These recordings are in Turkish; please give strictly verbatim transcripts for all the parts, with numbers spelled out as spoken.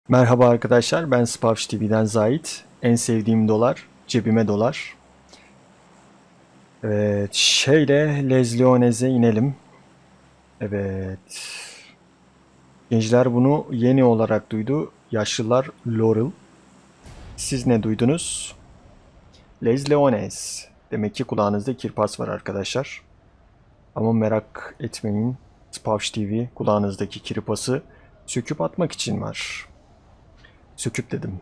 Merhaba arkadaşlar, ben Spavş T V'den Zahit. En sevdiğim dolar, cebime dolar. Evet, şeyle Les Leones'e inelim. Evet, gençler bunu yeni olarak duydu. Yaşlılar Laurel. Siz ne duydunuz? Les Leones. Demek ki kulağınızda kirpas var arkadaşlar. Ama merak etmeyin, Spavş T V kulağınızdaki kirpası söküp atmak için var. Söküp dedim.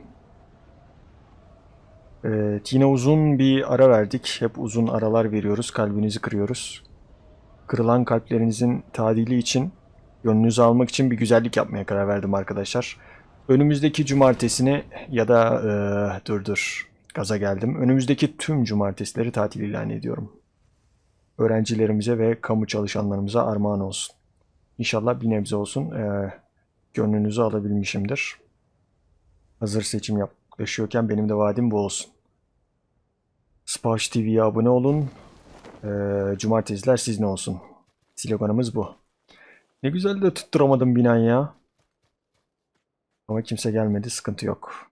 Evet, yine uzun bir ara verdik. Hep uzun aralar veriyoruz. Kalbinizi kırıyoruz. Kırılan kalplerinizin tadili için, gönlünüzü almak için bir güzellik yapmaya karar verdim arkadaşlar. Önümüzdeki cumartesini ya da eee, dur dur gaza geldim. Önümüzdeki tüm cumartesileri tatil ilan ediyorum. Öğrencilerimize ve kamu çalışanlarımıza armağan olsun. İnşallah bir nebze olsun eee, gönlünüzü alabilmişimdir. Hazır seçim yaklaşıyorken benim de vaadim bu olsun. Spaş T V'ye abone olun. Ee, cumartesiler sizin olsun. Sloganımız bu. Ne güzel de tutturamadım binan ya. Ama kimse gelmedi, sıkıntı yok.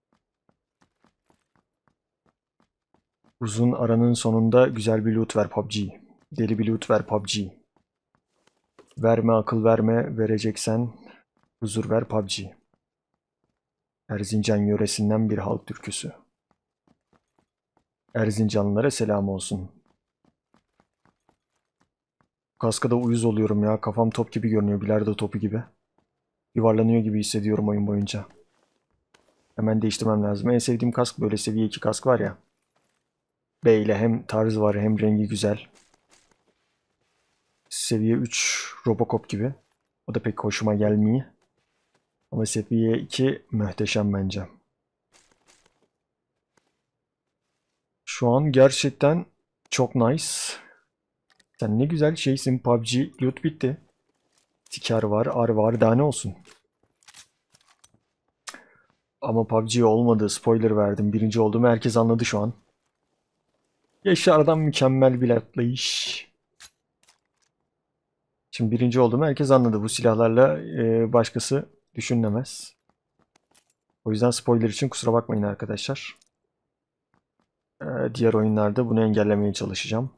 Uzun aranın sonunda güzel bir loot ver P U B G. Deli bir loot ver P U B G. Verme akıl verme, vereceksen huzur ver P U B G. Erzincan yöresinden bir halk türküsü. Erzincanlılara selam olsun. Kaskada uyuz oluyorum ya. Kafam top gibi görünüyor. Bilardo topu gibi. Yuvarlanıyor gibi hissediyorum oyun boyunca. Hemen değiştirmem lazım. En sevdiğim kask böyle seviye iki kask var ya. B ile hem tarzı var hem rengi güzel. Seviye üç Robocop gibi. O da pek hoşuma gelmiyor. Ama seviye iki muhteşem bence. Şu an gerçekten çok nice. Sen ne güzel şeysin P U B G. Loot bitti. Tiker var, ar var, daha ne olsun. Ama P U B G olmadı. Spoiler verdim. Birinci olduğumu herkes anladı şu an. Yaşar'dan mükemmel bir atlayış. Şimdi birinci olduğumu herkes anladı. Bu silahlarla e, başkası düşünülemez. O yüzden spoiler için kusura bakmayın arkadaşlar. Ee, diğer oyunlarda bunu engellemeye çalışacağım.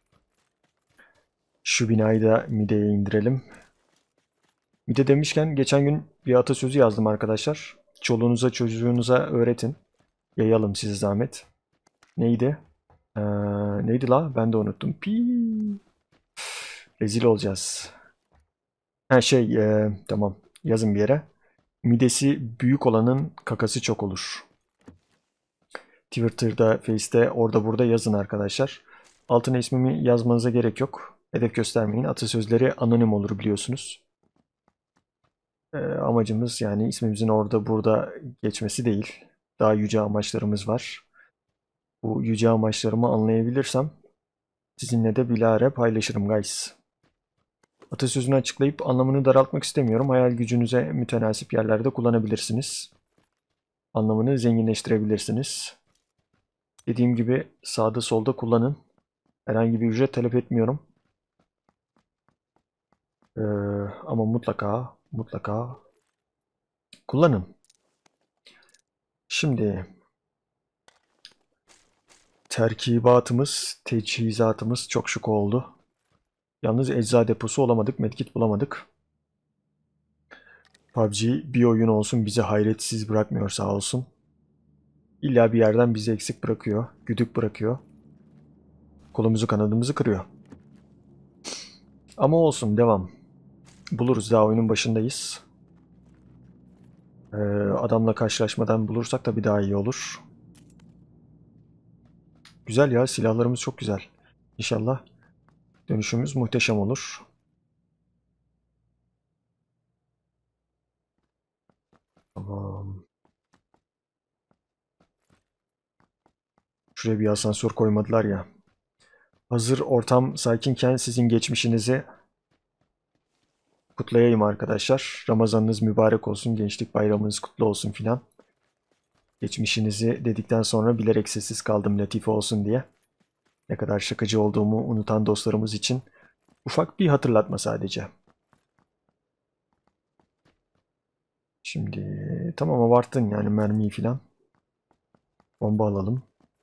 Şu binayı da mideye indirelim. Mide demişken geçen gün bir atasözü yazdım arkadaşlar. Çoluğunuza çocuğunuza öğretin. Yayalım size zahmet. Neydi? Ee, neydi la? Ben de unuttum. Pii. Rezil olacağız. Ha şey e, tamam yazın bir yere. Midesi büyük olanın kakası çok olur. Twitter'da, Face'te, orada burada yazın arkadaşlar. Altına ismimi yazmanıza gerek yok. Hedef göstermeyin. Atasözleri anonim olur biliyorsunuz. Ee, amacımız yani ismimizin orada burada geçmesi değil. Daha yüce amaçlarımız var. Bu yüce amaçlarımı anlayabilirsem sizinle de bilahare paylaşırım guys. Atasözünü açıklayıp anlamını daraltmak istemiyorum. Hayal gücünüze mütenasip yerlerde kullanabilirsiniz. Anlamını zenginleştirebilirsiniz. Dediğim gibi sağda solda kullanın. Herhangi bir ücret talep etmiyorum. Ee, ama mutlaka mutlaka kullanın. Şimdi terkibatımız, teçhizatımız çok şık oldu. Yalnız ecza deposu olamadık, medkit bulamadık. P U B G bir oyun olsun bizi hayretsiz bırakmıyor sağ olsun. İlla bir yerden bizi eksik bırakıyor, güdük bırakıyor. Kolumuzu kanadımızı kırıyor. Ama olsun devam. Buluruz, daha oyunun başındayız. Ee, adamla karşılaşmadan bulursak tabii daha iyi olur. Güzel ya, silahlarımız çok güzel. İnşallah dönüşümüz muhteşem olur. Tamam. Şuraya bir asansör koymadılar ya. Hazır ortam sakinken sizin geçmişinizi kutlayayım arkadaşlar. Ramazanınız mübarek olsun, gençlik bayramınız kutlu olsun filan. Geçmişinizi dedikten sonra bilerek sessiz kaldım latife olsun diye. Ne kadar şakacı olduğumu unutan dostlarımız için ufak bir hatırlatma sadece. Şimdi tamam, abarttın yani mermiyi filan. Bomba alalım.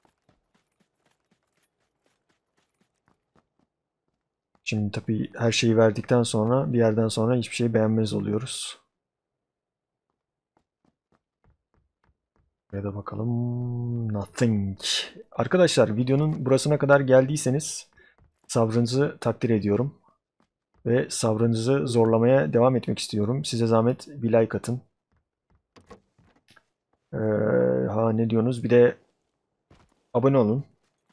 Şimdi tabii her şeyi verdikten sonra bir yerden sonra hiçbir şeyi beğenmez oluyoruz. Ya da bakalım, nothing. Arkadaşlar, videonun burasına kadar geldiyseniz sabrınızı takdir ediyorum. Ve sabrınızı zorlamaya devam etmek istiyorum. Size zahmet bir like atın. Ee, ha ne diyorsunuz? Bir de abone olun.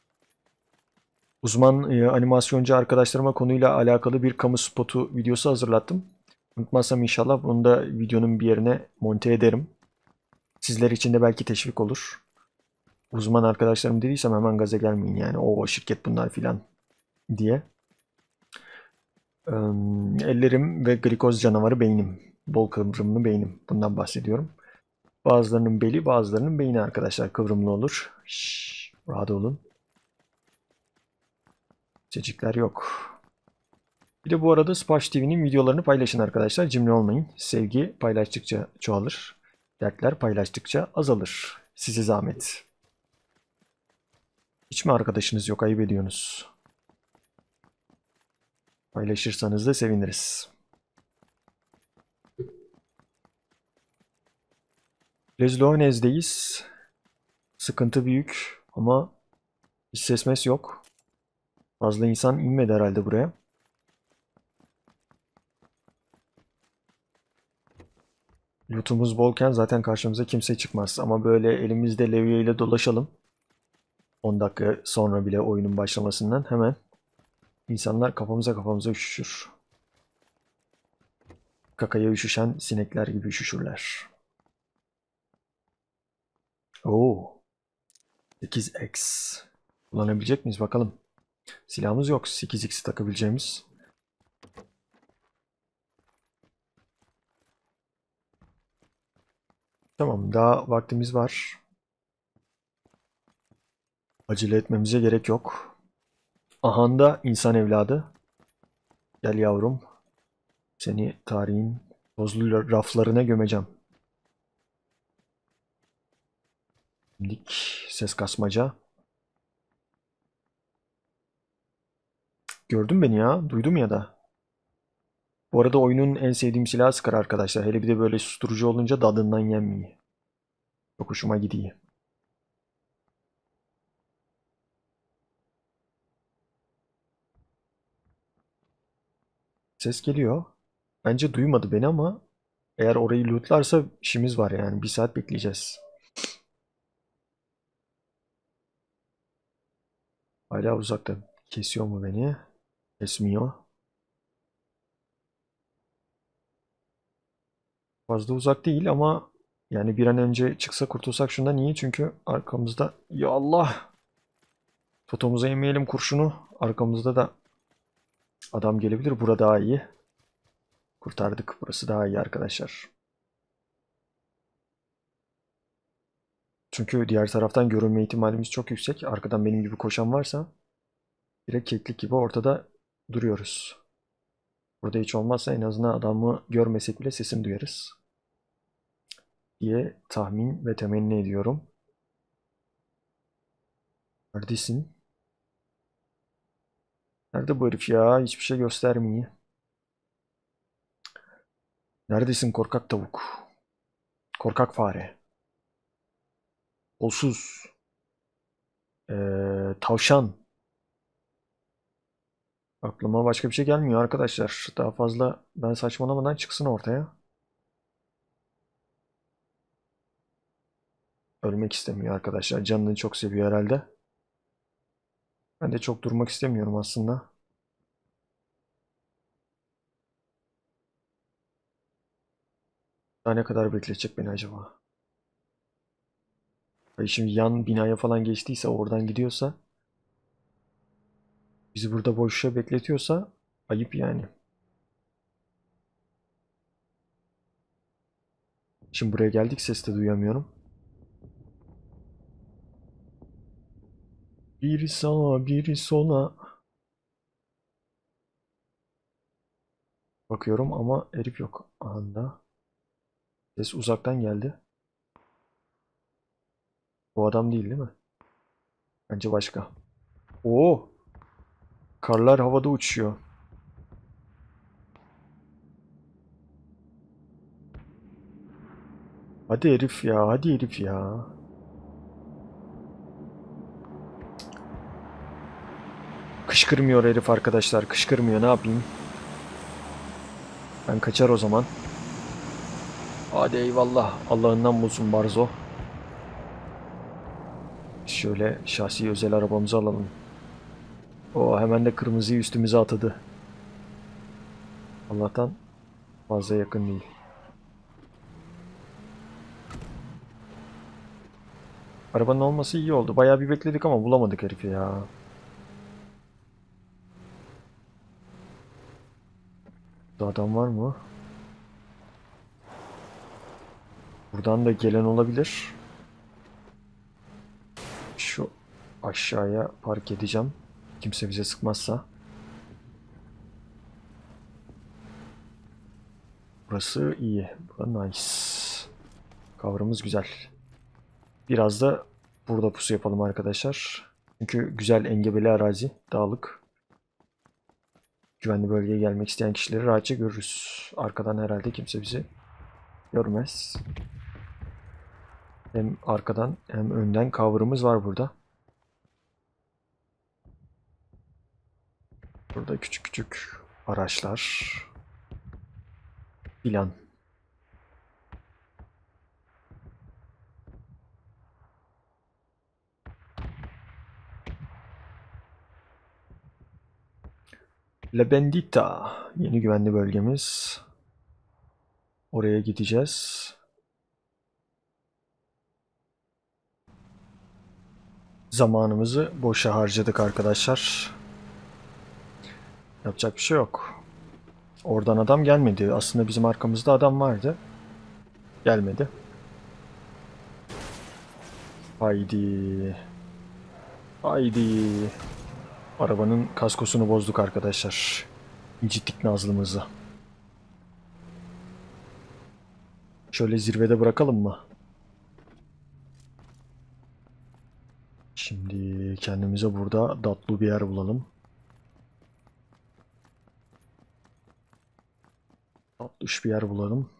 Uzman e, animasyoncu arkadaşlarıma konuyla alakalı bir kamu spotu videosu hazırlattım. Unutmazsam inşallah bunu da videonun bir yerine monte ederim. Sizler için de belki teşvik olur. Uzman arkadaşlarım dediysem hemen gaza gelmeyin yani. O şirket bunlar filan diye. Ee, ellerim ve glikoz canavarı beynim. Bol kıvrımlı beynim. Bundan bahsediyorum. Bazılarının beli, bazılarının beyni arkadaşlar kıvrımlı olur. Şşş, rahat olun. Cecikler yok. Bir de bu arada Spaş T V'nin videolarını paylaşın arkadaşlar. Cimri olmayın. Sevgi paylaştıkça çoğalır. Dertler paylaştıkça azalır. Size zahmet. Hiç mi arkadaşınız yok? Ayıp ediyorsunuz. Paylaşırsanız da seviniriz. Les Loanes'deyiz. Sıkıntı büyük ama hiç ses mes yok. Fazla insan inmedi herhalde buraya. Lootumuz bolken zaten karşımıza kimse çıkmaz. Ama böyle elimizde levye ile dolaşalım. on dakika sonra bile oyunun başlamasından hemen insanlar kafamıza kafamıza üşüşür. Kakaya üşüşen sinekler gibi üşüşürler. Oo, sekiz x. Kullanabilecek miyiz bakalım. Silahımız yok. sekiz x'i takabileceğimiz. Tamam, daha vaktimiz var. Acele etmemize gerek yok. Ahanda insan evladı. Gel yavrum. Seni tarihin tozlu raflarına gömeceğim. Dik ses kasmaca. Gördün beni ya. Duydum ya da. Bu arada oyunun en sevdiğim silahı Scar arkadaşlar. Hele bir de böyle susturucu olunca dadından yenmiyor. Çok hoşuma gidiyor. Ses geliyor. Bence duymadı beni ama eğer orayı lootlarsa işimiz var yani. Bir saat bekleyeceğiz. Hala uzakta. Kesiyor mu beni? Kesmiyor. Fazla uzak değil ama yani bir an önce çıksa kurtulsak şundan iyi. Çünkü arkamızda... Ya Allah! Totomuza yemeyelim kurşunu. Arkamızda da adam gelebilir. Burada daha iyi. Kurtardık. Burası daha iyi arkadaşlar. Çünkü diğer taraftan görünme ihtimalimiz çok yüksek. Arkadan benim gibi koşan varsa direkt keklik gibi ortada duruyoruz. Burada hiç olmazsa en azından adamı görmesek bile sesini duyarız diye tahmin ve temenni ediyorum. Neredesin? Nerede bu herif ya? Hiçbir şey göstermiyor. Neredesin korkak tavuk? Korkak fare. Kolsuz. Ee, tavşan. Aklıma başka bir şey gelmiyor arkadaşlar. Daha fazla ben saçmalamadan çıksın ortaya. Ölmek istemiyor arkadaşlar. Canını çok seviyor herhalde. Ben de çok durmak istemiyorum aslında. Daha ne kadar bekletecek beni acaba? Ay şimdi yan binaya falan geçtiyse, oradan gidiyorsa, bizi burada boşça bekletiyorsa ayıp yani. Şimdi buraya geldik, ses de duyamıyorum. Biri sağa biri sola. Bakıyorum ama herif yok. Anda. Ses uzaktan geldi. Bu adam değil değil mi? Bence başka. Oo, karlar havada uçuyor. Hadi herif ya, hadi herif ya. Kışkırmıyor herif arkadaşlar, kışkırmıyor, ne yapayım? Ben kaçar o zaman. Hadi eyvallah, Allah'ından bulsun Barzo. Şöyle şahsi özel arabamızı alalım. O hemen de kırmızıyı üstümüze atadı. Allah'tan fazla yakın değil. Arabanın olması iyi oldu. Bayağı bir bekledik ama bulamadık herifi ya. Burada adam var mı? Buradan da gelen olabilir. Şu aşağıya park edeceğim. Kimse bize sıkmazsa. Burası iyi. Burası nice. Cover'ımız güzel. Biraz da burada pusu yapalım arkadaşlar. Çünkü güzel engebeli arazi, dağlık. Güvenli bölgeye gelmek isteyen kişileri rahatça görürüz. Arkadan herhalde kimse bizi görmez. Hem arkadan hem önden cover'ımız var burada. Burada küçük küçük araçlar. Plan. La Bendita. Yeni güvenli bölgemiz. Oraya gideceğiz. Zamanımızı boşa harcadık arkadaşlar. Yapacak bir şey yok. Oradan adam gelmedi. Aslında bizim arkamızda adam vardı. Gelmedi. Haydi. Haydi. Arabanın kaskosunu bozduk arkadaşlar. İncittik nazlımızı. Şöyle zirvede bırakalım mı? Şimdi kendimize burada tatlı bir yer bulalım. Tatlış bir yer bulalım.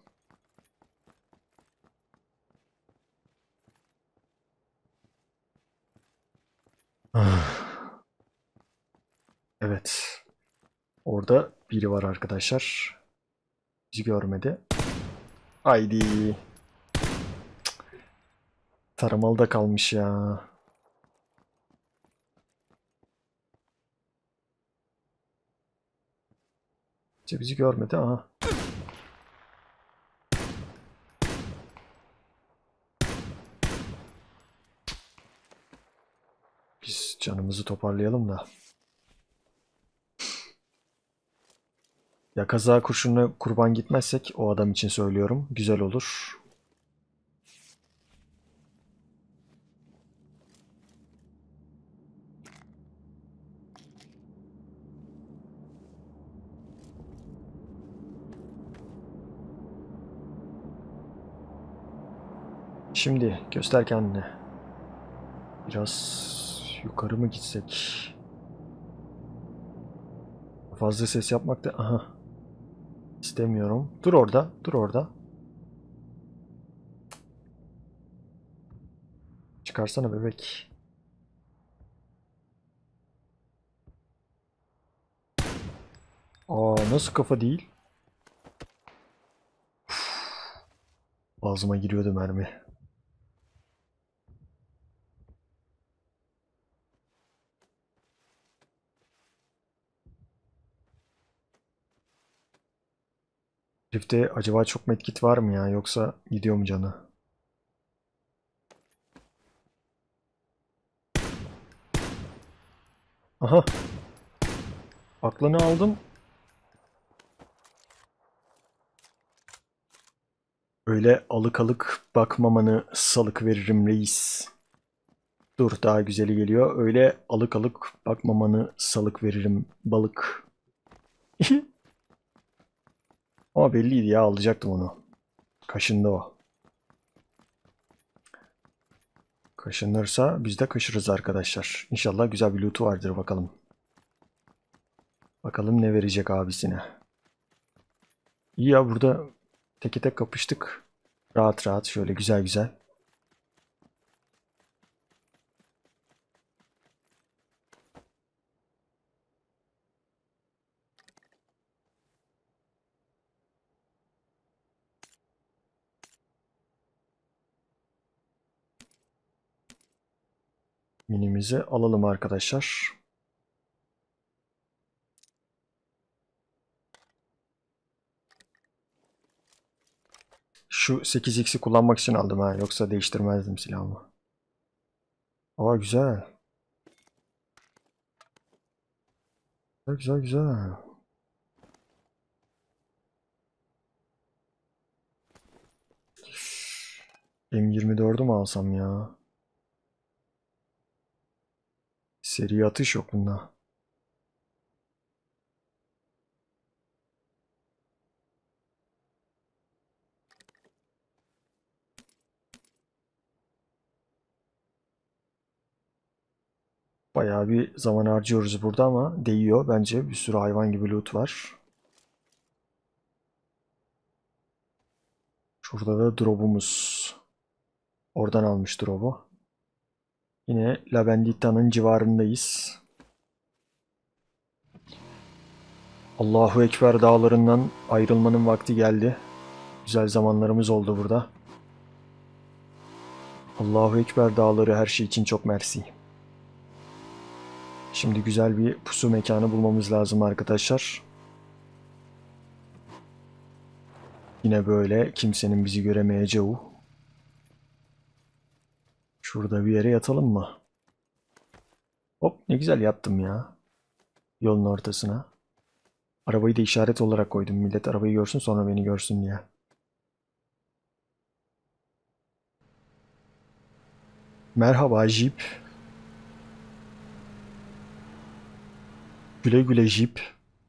Evet. Orada biri var arkadaşlar. Bizi görmedi. Haydi. Taramalıda kalmış ya. İşte bizi görmedi. Aha. Biz canımızı toparlayalım da. Ya kaza kurşununa kurban gitmezsek o adam için söylüyorum. Güzel olur. Şimdi göster kendini. Biraz yukarı mı gitsek? Fazla ses yapmak da... Aha. İstemiyorum. Dur orada. Dur orada. Çıkarsana bebek. Aa, nasıl kafa değil? Ağzıma giriyordu mermi. Herifte acaba çok medkit var mı ya, yoksa gidiyor mu canı? Aha. Aklını aldım. Öyle alık alık bakmamanı salık veririm reis. Dur, daha güzeli geliyor. Öyle alık alık bakmamanı salık veririm balık. Ama belliydi ya, alacaktım onu. Kaşındı o. Kaşınırsa biz de kaşırız arkadaşlar. İnşallah güzel bir loot'u vardır bakalım. Bakalım ne verecek abisine. İyi ya, burada teke tek kapıştık. Rahat rahat şöyle güzel güzel. Minimizi alalım arkadaşlar. Şu sekiz x'i kullanmak için aldım ha. Yoksa değiştirmezdim silahımı. Aa güzel. Güzel güzel güzel. M yirmi dördü mü alsam ya? Seri atış yok bunda. Bayağı bir zaman harcıyoruz burada ama değiyor bence. Bir sürü hayvan gibi loot var. Şurada da drop'umuz. Oradan almış drop'u. Yine La Vendita'nın civarındayız. Allahu Ekber dağlarından ayrılmanın vakti geldi. Güzel zamanlarımız oldu burada. Allahu Ekber dağları her şey için çok mersi. Şimdi güzel bir pusu mekanı bulmamız lazım arkadaşlar. Yine böyle kimsenin bizi göremeyeceği. Şurada bir yere yatalım mı? Hop, ne güzel yattım ya. Yolun ortasına. Arabayı da işaret olarak koydum. Millet arabayı görsün sonra beni görsün diye. Merhaba Jeep. Güle güle Jeep.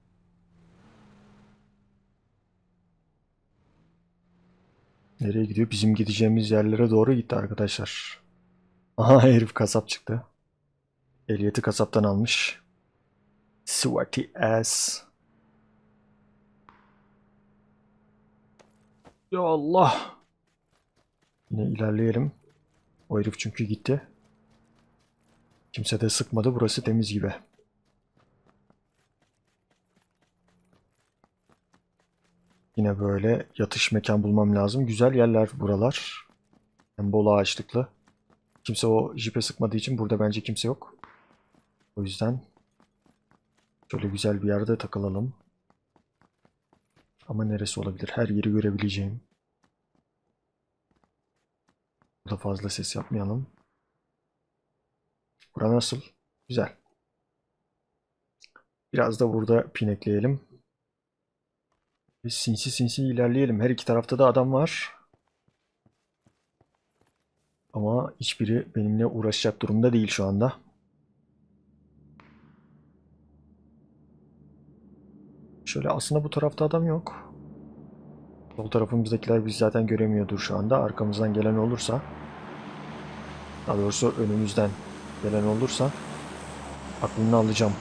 Nereye gidiyor? Bizim gideceğimiz yerlere doğru gitti arkadaşlar. Aha, herif kasap çıktı. Ehliyeti kasaptan almış. Sweaty ass. Ya Allah. Yine ilerleyelim. O herif çünkü gitti. Kimse de sıkmadı. Burası temiz gibi. Yine böyle yatış mekan bulmam lazım. Güzel yerler buralar. Hem bol ağaçlıklı. Kimse o jipe sıkmadığı için burada bence kimse yok. O yüzden şöyle güzel bir yerde takılalım. Ama neresi olabilir? Her yeri görebileceğim. Burada fazla ses yapmayalım. Bura nasıl? Güzel. Biraz da burada pinekleyelim. Ve sinsi sinsi ilerleyelim. Her iki tarafta da adam var. Ama hiçbiri benimle uğraşacak durumda değil şu anda. Şöyle aslında bu tarafta adam yok. Sol tarafımızdakiler biz zaten göremiyordur şu anda. Arkamızdan gelen olursa, daha doğrusu önümüzden gelen olursa aklını alacağım.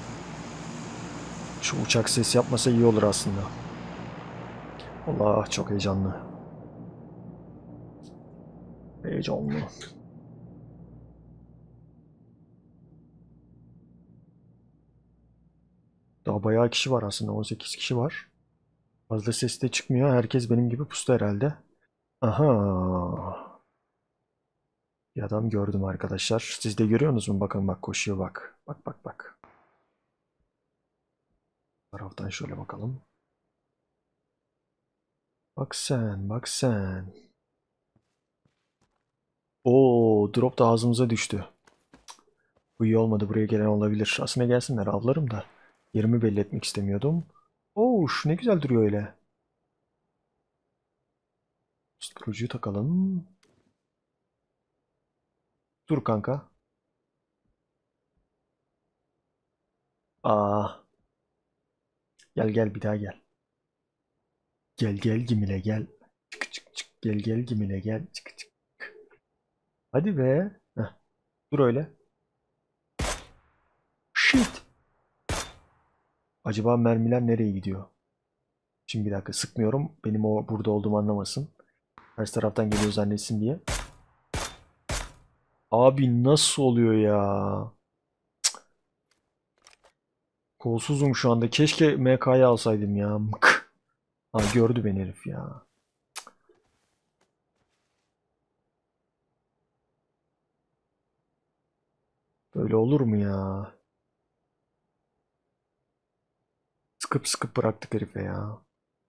Şu uçak ses yapmasa iyi olur aslında. Allah, çok heyecanlı. Heyecanlı. Daha bayağı kişi var aslında. on sekiz kişi var. Fazla ses de çıkmıyor. Herkes benim gibi pustu herhalde. Aha. Bir adam gördüm arkadaşlar. Siz de görüyorsunuz mu? Bakın bak, koşuyor bak. Bak bak bak. Taraftan şöyle bakalım. Bak sen, bak sen. Oo, drop da ağzımıza düştü. Bu iyi olmadı. Buraya gelen olabilir. Aslında gelsinler, avlarım da. Yerimi belli etmek istemiyordum. Oo, şu ne güzel duruyor öyle. Susturucuyu takalım. Dur kanka. Aa, gel gel, bir daha gel. Gel gel Gimile gel. Çık çık Gel gel Gimile gel. Çık çık. Hadi be. Heh, dur öyle. Shit. Acaba mermiler nereye gidiyor? Şimdi bir dakika sıkmıyorum. Benim o burada olduğumu anlamasın. Ters taraftan geliyor zannetsin diye. Abi nasıl oluyor ya? Kolsuzum şu anda. Keşke M K'yı alsaydım ya. Mık. Ha, gördü beni herif ya. Böyle olur mu ya? Sıkıp sıkıp bıraktık herife ya.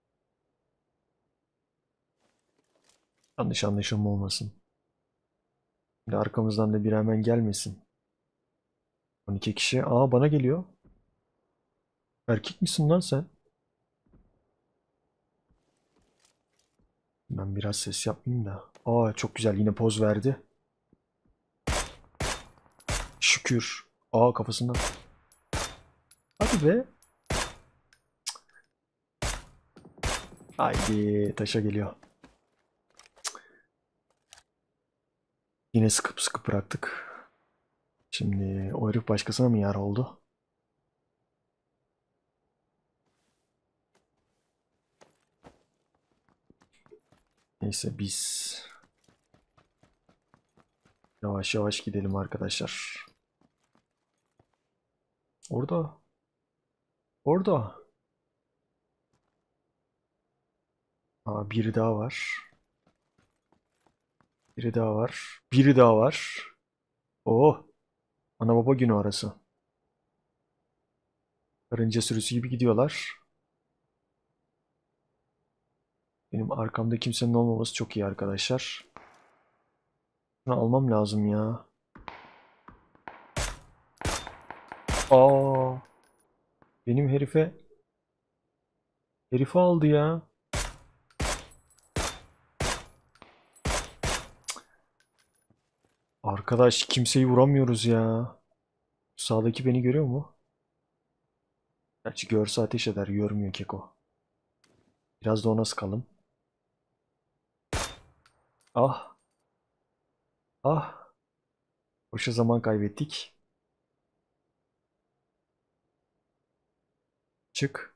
Yanlış anlaşılma olmasın. Şimdi arkamızdan da bir hemen gelmesin. on iki kişi. Aa bana geliyor. Erkek misin lan sen? Ben biraz ses yapmayayım da. Aa çok güzel yine poz verdi. Şükür. Aa kafasından. Hadi be. Haydi taşa geliyor. Yine sıkıp sıkıp bıraktık. Şimdi o herif başkasına mı yar oldu? Neyse biz yavaş yavaş gidelim arkadaşlar. Orada. Orada. Aa biri daha var. Biri daha var. Biri daha var. Oh. Ana baba günü arası. Karınca sürüsü gibi gidiyorlar. Benim arkamda kimsenin olmaması çok iyi arkadaşlar. Bunu almam lazım ya. Aa. Benim herife herife aldı ya. Arkadaş kimseyi vuramıyoruz ya. Sağdaki beni görüyor mu? Gerçi görse ateş eder. Görmüyor keko. Biraz da ona sıkalım. Ah. Ah. Boşa zaman kaybettik. Çık.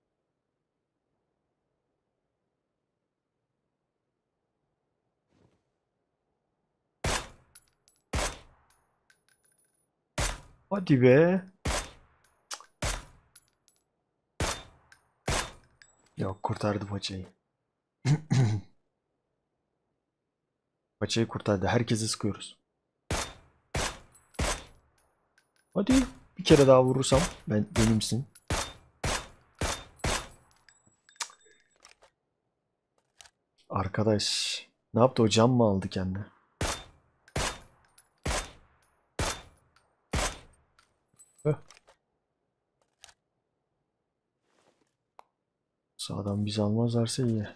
Hadi be. Yok kurtardı paçayı. Paçayı kurtardı. Herkesi sıkıyoruz. Hadi bir kere daha vurursam ben benimsin. Arkadaş ne yaptı o cam mı aldı kendine? Heh. Sağdan bizi almazlarsa iyi.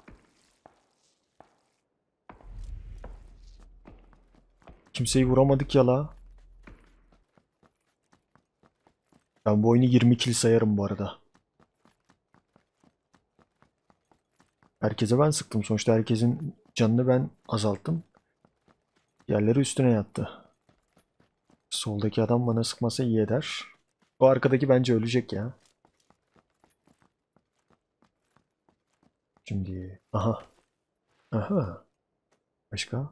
Kimseyi vuramadık ya la. Ben bu oyunu yirmi kill sayarım bu arada. Herkese ben sıktım. Sonuçta herkesin canını ben azalttım. Yerleri üstüne yattı. Soldaki adam bana sıkmasa iyi eder. O arkadaki bence ölecek ya. Şimdi aha. Aha. Başka?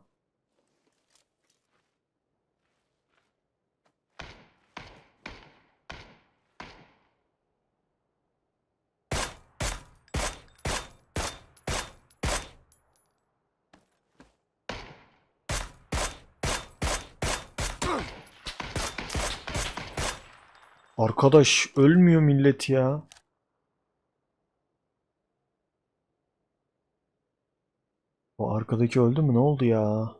Arkadaş ölmüyor millet ya. O arkadaki öldü mü? Ne oldu ya?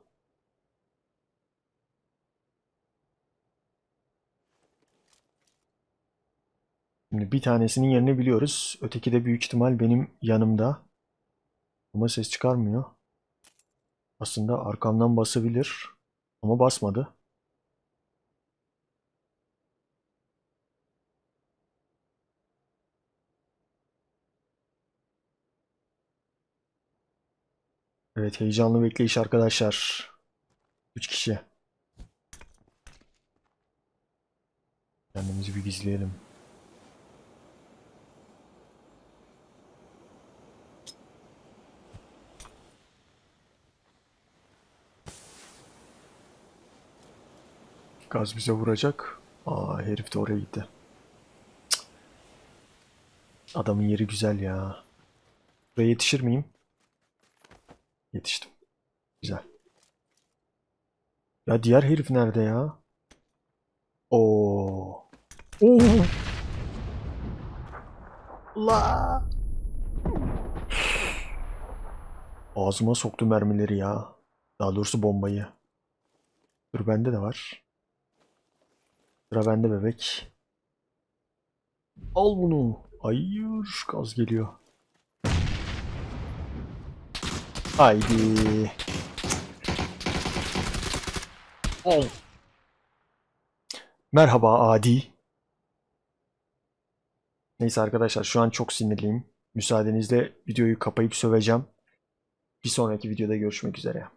Şimdi bir tanesinin yerini biliyoruz. Öteki de büyük ihtimal benim yanımda. Ama ses çıkarmıyor. Aslında arkamdan basabilir. Ama basmadı. Ee, Evet, heyecanlı bekleyiş arkadaşlar. Üç kişi. Kendimizi bir gizleyelim. Gaz bize vuracak. Aa, herif de oraya gitti. Cık. Adamın yeri güzel ya. Buraya yetişir miyim? Yetiştim. Güzel. Ya diğer herif nerede ya? Oo. Oo. La. Ağzıma soktu mermileri ya. Daha doğrusu bombayı. Dur, bende de var. Sıra bende bebek. Al bunu. Hayır, gaz geliyor. Haydi. Al. Merhaba Adi. Neyse arkadaşlar, şu an çok sinirliyim. Müsaadenizle videoyu kapayıp söveceğim. Bir sonraki videoda görüşmek üzere.